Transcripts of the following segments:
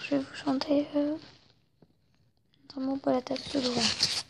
je vais vous chanter D'amour pour la tasse de droit.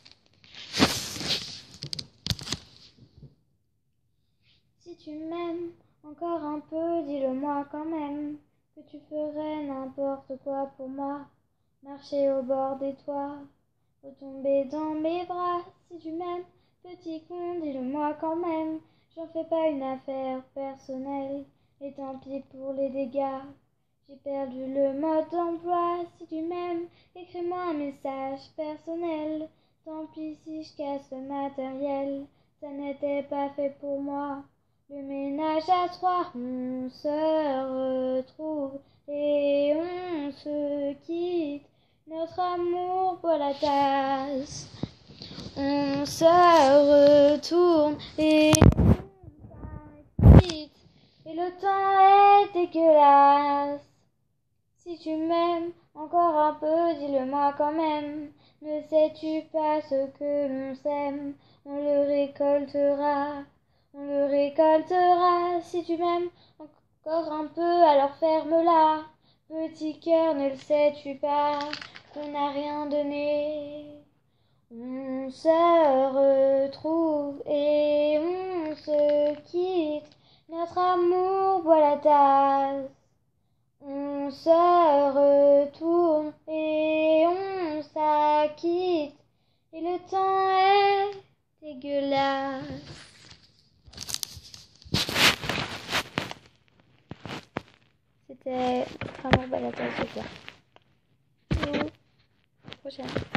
Si tu m'aimes encore un peu, dis-le-moi quand même, que tu ferais n'importe quoi pour moi. Marcher au bord des toits, retomber dans mes bras. Si tu m'aimes, petit con, dis-le-moi quand même, j'en fais pas une affaire personnelle, et tant pis pour les dégâts. J'ai perdu le mode d'emploi. Si tu m'aimes, écris-moi un message personnel. Tant pis si je casse le matériel, ça n'était pas fait pour moi. Le ménage à trois, on se retrouve et on se quitte. Notre amour boit la tasse. On se retourne et on s'acquitte. Et le temps est dégueulasse. Si tu m'aimes encore un peu, dis-le-moi quand même. Ne sais-tu pas ce que l'on sème? On le récoltera, on le récoltera. Si tu m'aimes encore un peu, alors ferme-la. Petit cœur, ne le sais-tu pas qu'on n'a rien donné? On se retrouve et on se quitte. Notre amour boit la tasse. On se retourne et on s'acquitte. Et le temps est dégueulasse. C'était Notre amour boit la tasse de toi. À la prochaine.